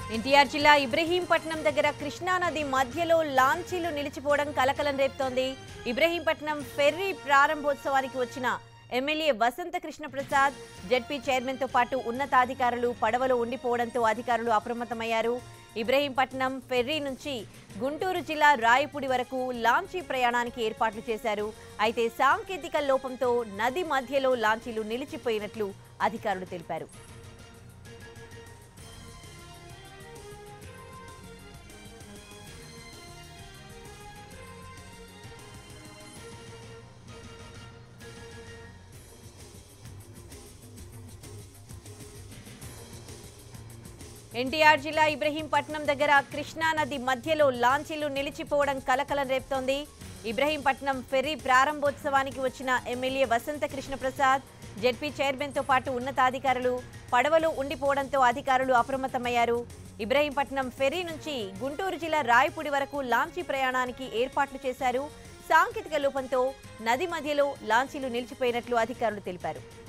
ఎన్టీఆర్ జిల్లా ఇబ్రహీంపట్నం దగ్గర కృష్ణా నది మధ్యలో లాంచీలు నిలిచిపోవడం కలకలం రేపుతోంది. ఇబ్రహీంపట్నం ఫెర్రీ ప్రారంభోత్సవానికి వచ్చిన MLA Vasantha Krishna Prasad, ZP chairman తో పాటు ఉన్నతాధికారులు పడవలో ఉండిపోవడంతో అధికారులు అప్రమత్తమయ్యారు. ఇబ్రహీంపట్నం ఫెర్రీ నుంచి గుంటూరు జిల్లా రాయపూడి వరకు లాంచీ ప్రయాణానికి ఏర్పాట్లు చేశారు. అయితే సాంకేతిక లోపంతో నది మధ్యలో లాంచీలు నిలిచిపోయినట్లు అధికారులు తెలిపారు. ఎన్టీఆర్ జిల్లా ఇబ్రహీంపట్నం దగ్గర కృష్ణా నది మధ్యలో లాంచీలు నిలిచిపోవడం కలకలం రేపుతోంది. ఇబ్రహీంపట్నం ఫెర్రీ ప్రారంభోత్సవానికి వచ్చిన MLA Vasantha Krishna Prasad, ZP chairman తో పాటు ఉన్నతాధికారులు పడవలో ఉండిపోవడంతో అధికారులు అప్రమత్తమయ్యారు. ఇబ్రహీంపట్నం ఫెర్రీ నుంచి గుంటూరు జిల్లా రాయపూడి వరకు లాంచీ ప్రయాణానికి ఏర్పాట్లు చేశారు. సాంకేతిక లోపంతో నది మధ్యలో లాంచీలు నిలిచిపోయినట్లు అధికారులు తెలిపారు.